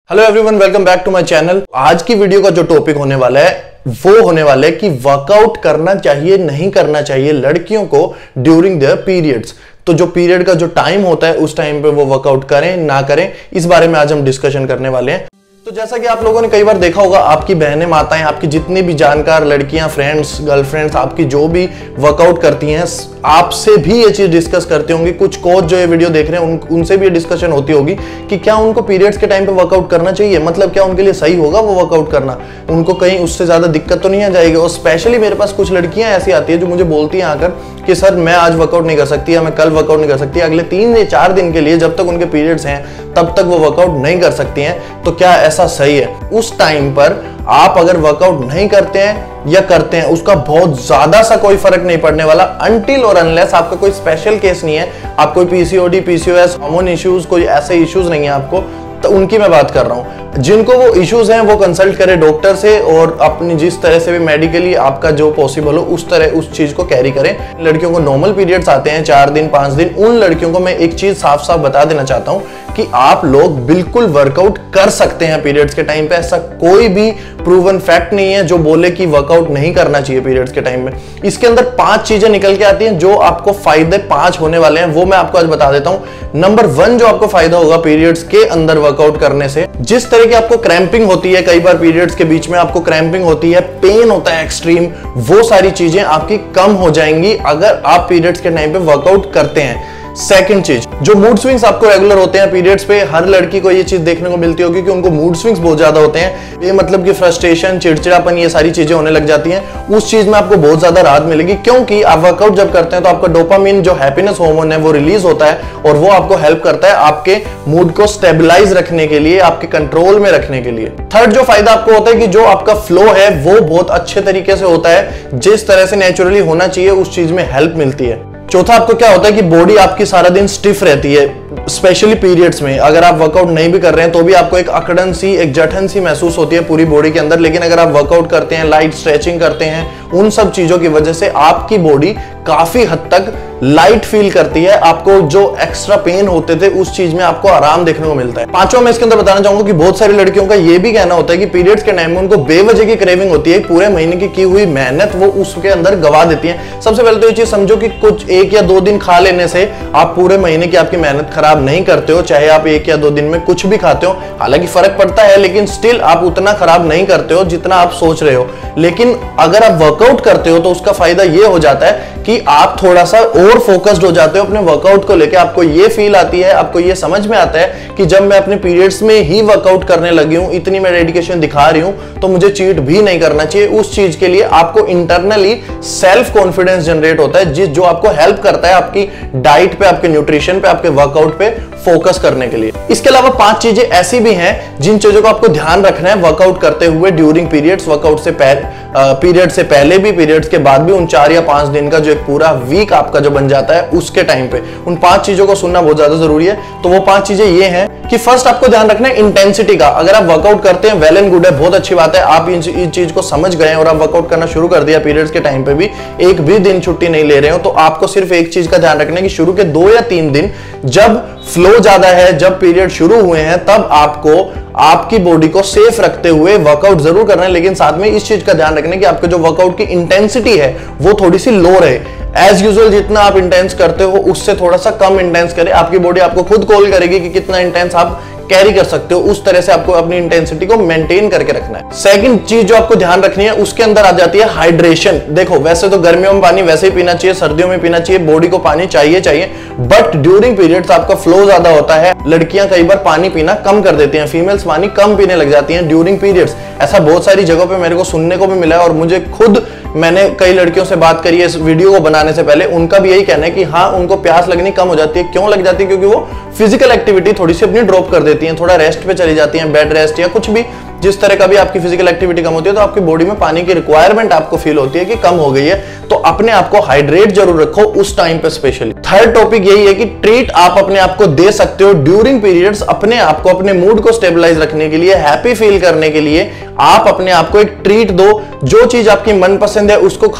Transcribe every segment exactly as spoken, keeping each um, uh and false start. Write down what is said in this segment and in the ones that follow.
Hello everyone, welcome back to my channel. आज की video का जो टॉपिक होने वाला है वो होने वाला है कि वर्कआउट करना चाहिए नहीं करना चाहिए लड़कियों को ड्यूरिंग देयर पीरियड्स। तो जो पीरियड का जो टाइम होता है उस टाइम पे वो वर्कआउट करें ना करें, इस बारे में आज हम डिस्कशन करने वाले हैं। तो जैसा कि आप लोगों ने कई बार देखा होगा, आपकी बहनें, माताएं, आपकी जितनी भी जानकार लड़कियां, फ्रेंड्स, गर्लफ्रेंड्स, आपकी जो भी वर्कआउट करती हैं, आपसे भी ये चीज डिस्कस करती होंगी। कुछ कोच जो ये वीडियो देख रहे हैं उन, उनसे भी ये डिस्कशन होती होगी कि क्या उनको पीरियड्स के टाइम पे वर्कआउट करना चाहिए, मतलब क्या उनके लिए सही होगा वो वर्कआउट करना, उनको कहीं उससे ज्यादा दिक्कत तो नहीं आ जाएगी। और स्पेशली मेरे पास कुछ लड़कियां ऐसी आती है जो मुझे बोलती हैं आकर कि सर मैं आज वर्कआउट नहीं कर सकती या मैं कल वर्कआउट नहीं कर सकती, अगले तीन या चार दिन के लिए जब तक उनके पीरियड्स हैं तब तक वो वर्कआउट नहीं कर सकती हैं। तो क्या ऐसा सही है? उस टाइम पर आप अगर वर्कआउट नहीं करते हैं या करते हैं, उसका बहुत ज्यादा सा कोई फर्क नहीं पड़ने वाला, अनटिल और अनलेस आपका कोई स्पेशल केस नहीं है, आप कोई पीसीओडी, पीसीओएस, हार्मोन इश्यूज, कोई ऐसे इश्यूज नहीं है आपको, तो उनकी मैं बात कर रहा हूं। जिनको वो इश्यूज हैं वो कंसल्ट करें डॉक्टर से और अपनी जिस तरह से भी मेडिकली आपका जो पॉसिबल हो उस तरह उस चीज को कैरी करें। लड़कियों को नॉर्मल पीरियड्स आते हैं चार दिन पांच दिन, उन लड़कियों को मैं एक चीज साफ साफ बता देना चाहता हूं कि आप लोग बिल्कुल वर्कआउट कर सकते हैं पीरियड्स के टाइम पे। ऐसा कोई भी प्रूवन फैक्ट नहीं है जो बोले कि वर्कआउट नहीं करना चाहिए पीरियड्स के टाइम में। इसके अंदर पांच चीजें निकल के आती हैं जो आपको फायदे पांच होने वाले हैं, वो मैं आपको आज बता देता हूं। नंबर वन जो आपको फायदा होगा पीरियड्स के अंदर वर्कआउट करने से, जिस तरह की आपको क्रैम्पिंग होती है, कई बार पीरियड्स के बीच में आपको क्रैम्पिंग होती है, पेन होता है एक्सट्रीम, वो सारी चीजें आपकी कम हो जाएंगी अगर आप पीरियड्स के टाइम पे वर्कआउट करते हैं। सेकंड चीज, जो मूड स्विंग्स आपको रेगुलर होते हैं पीरियड्स पे, हर लड़की को ये चीज देखने को मिलती होगी कि उनको मूड स्विंग्स बहुत ज्यादा होते हैं, ये मतलब कि फ्रस्ट्रेशन, चिड़चिड़ापन, ये सारी चीजें होने लग जाती हैं। उस चीज में आपको बहुत ज्यादा राहत मिलेगी क्योंकि आप वर्कआउट जब करते हैं तो आपका डोपामिन जो हैप्पीनेस हार्मोन है वो रिलीज होता है और वो आपको हेल्प करता है आपके मूड को स्टेबलाइज रखने के लिए, आपके कंट्रोल में रखने के लिए। थर्ड जो फायदा आपको होता है कि जो आपका फ्लो है वो बहुत अच्छे तरीके से होता है, जिस तरह से नेचुरली होना चाहिए उस चीज में हेल्प मिलती है। चौथा आपको क्या होता है कि बॉडी आपकी सारा दिन स्टिफ रहती है, स्पेशली पीरियड्स में। अगर आप वर्कआउट नहीं भी कर रहे हैं तो भी आपको एक अकड़न सी, एक जठन सी महसूस होती है पूरी बॉडी के अंदर, लेकिन अगर आप वर्कआउट करते हैं, लाइट स्ट्रेचिंग करते हैं, उन सब चीजों की वजह से आपकी बॉडी काफी हद तक लाइट फील करती है। आपको जो एक्स्ट्रा पेन होते थे उस चीज में आपको आराम देखने को मिलता है। पांचवा मैं इसके अंदर बताना चाहूंगा कि बहुत सारी लड़कियों का ये भी कहना होता है कि पीरियड्स के टाइम में उनको बेवजह की क्रेविंग होती है, पूरे महीने की की हुई मेहनत वो उसके अंदर गवा देती है। सबसे पहले तो ये चीज समझो कि कुछ एक या दो दिन खा लेने से आप पूरे महीने की आपकी मेहनत खराब नहीं करते हो, चाहे आप एक या दो दिन में कुछ भी खाते हो। हालांकि फर्क पड़ता है लेकिन स्टिल आप उतना खराब नहीं करते हो जितना आप सोच रहे हो। लेकिन अगर आप वर्कआउट करते हो तो उसका फायदा ये हो जाता है कि आप थोड़ा सा और फोकस्ड हो जाते हो अपने वर्कआउट को लेकर। आपको ये फील आती है, आपको ये समझ में आता है कि जब मैं अपने पीरियड्स में ही वर्कआउट करने लगी हूं, इतनी मैं डेडिकेशन दिखा रही हूं, तो मुझे चीट भी नहीं करना चाहिए। उस चीज के लिए आपको इंटरनली सेल्फ कॉन्फिडेंस जनरेट होता है, जिस जो आपको हेल्प करता है आपकी डाइट पे, आपके न्यूट्रिशन पे, आपके वर्कआउट पे फोकस करने के लिए। इसके अलावा पांच चीजें ऐसी भी हैं जिन चीजों को आपको ध्यान रखना है वर्कआउट करते हुए ड्यूरिंग पीरियड्स, वर्कआउट से पहले, पीरियड से पहले भी, पीरियड्स के बाद भी, उन चार या पांच दिन का जो एक पूरा वीक आपका जो बन जाता है उसके टाइम पे उन पांच चीजों को सुनना बहुत ज्यादा जरूरी है। तो वो पांच चीजें ये हैं कि फर्स्ट आपको ध्यान रखना है इंटेंसिटी का। अगर आप वर्कआउट करते हैं वेल एंड गुड है, बहुत अच्छी बात है, आप इन चीज को समझ गए और आप वर्कआउट करना शुरू कर दिया पीरियड्स के टाइम पे भी, एक भी दिन छुट्टी नहीं ले रहे हो, तो आपको सिर्फ एक चीज का ध्यान रखना है कि शुरू के दो या तीन दिन जब फ्लो ज्यादा है, जब पीरियड शुरू हुए हैं, तब आपको आपकी बॉडी को सेफ रखते हुए वर्कआउट जरूर करना है, लेकिन साथ में इस चीज का ध्यान रखना है कि आपके जो वर्कआउट की इंटेंसिटी है वो थोड़ी सी लो रहे। एज यूजुअल जितना आप इंटेंस करते हो उससे थोड़ा सा कम इंटेंस करें। आपकी बॉडी आपको खुद कॉल करेगी कि कितना इंटेंस आप कैरी कर सकते हो, उस तरह से आपको अपनी इंटेंसिटी को मेंटेन करके रखना है। सेकंड चीज जो आपको ध्यान रखनी है उसके अंदर आ जाती है हाइड्रेशन। देखो वैसे तो गर्मियों में पानी वैसे ही पीना चाहिए, सर्दियों में पीना चाहिए, बॉडी को पानी चाहिए चाहिए बट ड्यूरिंग पीरियड्स आपका फ्लो ज्यादा होता है। लड़कियां कई बार पानी पीना कम कर देती हैं, फीमेल्स पानी कम पीने लग जाती हैं ड्यूरिंग पीरियड्स। ऐसा बहुत सारी जगहों पे मेरे को सुनने को भी मिला है और मुझे खुद, मैंने कई लड़कियों से बात करी है इस वीडियो को बनाने से पहले, उनका भी यही कहना है कि हाँ उनको प्यास लगनी कम हो जाती है। क्यों लग जाती है? क्योंकि वो फिजिकल एक्टिविटी थोड़ी सी अपनी ड्रॉप कर देती हैं, थोड़ा रेस्ट पे चली जाती हैं, बेड रेस्ट या कुछ भी, जिस तरह का भी आपकी फिजिकल एक्टिविटी कम होती है तो आपकी बॉडी में पानी की रिक्वायरमेंट आपको फील होती है कि कम हो गई है। तो अपने आप को हाइड्रेट जरूर रखो उस टाइम पे स्पेशली। थर्ड टॉपिक यही है कि ट्रीट आप अपने आप को दे सकते हो ड्यूरिंग पीरियड्स, अपने आप को, अपने मूड को स्टेबलाइज रखने के लिए, हैप्पी फील करने के लिए आप अपने आप को एक ट्रीट दो। जो चीज आपकी मनपसंद है उसको खाओ,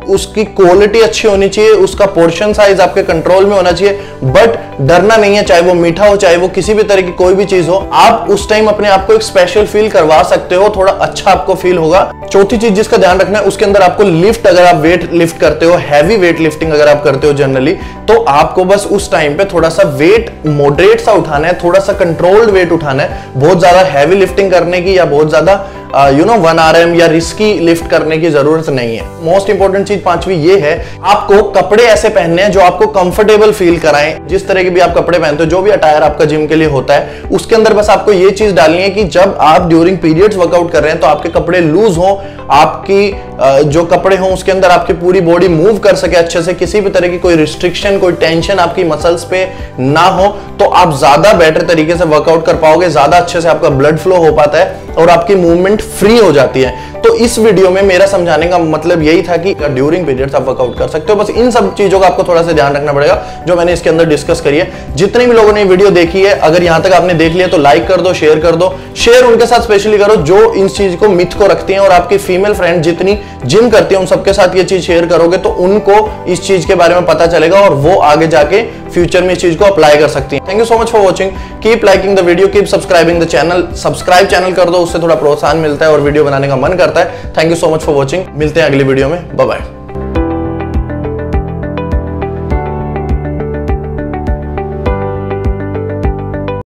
उसकी क्वालिटी अच्छी होनी चाहिए, उसका पोर्शन साइज आपके कंट्रोल में होना चाहिए, बट डरना नहीं है, चाहे वो मीठा हो चाहे वो किसी भी तरह की कोई भी चीज हो, आप उस टाइम अपने आप को एक स्पेशल फील करवा सकते हो, थोड़ा अच्छा आपको फील होगा। चौथी चीज जिसका ध्यान रखना है, उसके अंदर आपको लिफ्ट, अगर आप वेट लिफ्ट करते हो, हैवी वेट लिफ्टिंग अगर आप करते हो जनरली, तो आपको बस उस टाइम पे थोड़ा सा वेट मॉडरेट सा उठाना है, थोड़ा सा कंट्रोल्ड वेट उठाना है। बहुत ज्यादा हैवी लिफ्टिंग करने की या बहुत ज्यादा you know one R M या रिस्की लिफ्ट करने की जरूरत नहीं है। मोस्ट इंपॉर्टेंट चीज पांचवी ये है, आपको कपड़े ऐसे पहनने हैं जो आपको कंफर्टेबल फील कराएं। जिस तरह के भी आप कपड़े पहनते हो, जो भी अटायर आपका जिम के लिए होता है, उसके अंदर बस आपको ये चीज डालनी है कि जब आप ड्यूरिंग पीरियड्स वर्कआउट कर रहे हैं तो आपके कपड़े लूज हो, आपकी जो कपड़े हो उसके अंदर आपकी पूरी बॉडी मूव कर सके अच्छे से, किसी भी तरह की कोई रिस्ट्रिक्शन, कोई टेंशन आपकी मसल्स पे ना हो, तो आप ज्यादा बेटर तरीके से वर्कआउट कर पाओगे, ज्यादा अच्छे से आपका ब्लड फ्लो हो पाता है और आपकी मूवमेंट फ्री हो जाती है। तो इस वीडियो में मेरा समझाने का मतलब यही था कि ड्यूरिंग पीरियड्स आप वर्कआउट कर सकते हो। बस इन सब चीजों का आपको थोड़ा सा ध्यान रखना पड़ेगा जो मैंने इसके अंदर डिस्कस करी है। जितने भी लोगों ने वीडियो देखी है, अगर यहां तक आपने देख लिया तो लाइक कर दो, शेयर कर दो। शेयर उनके साथ स्पेशली करो जो इस चीज को मिथ को रखती हैं, और आपकी फीमेल फ्रेंड जितनी जिम करती है उन सबके साथ ये चीज शेयर करोगे तो उनको इस चीज के बारे में पता चलेगा और वो आगे जाके फ्यूचर में इस चीज को अप्लाई कर सकती हैं। Thank you so much for watching, keep liking the video, keep subscribing the channel. Subscribe channel कर दो, उससे थोड़ा प्रोत्साहन मिलता है और वीडियो बनाने का मन करता है। Thank you so much for watching, मिलते हैं अगली वीडियो में, बाय बाय।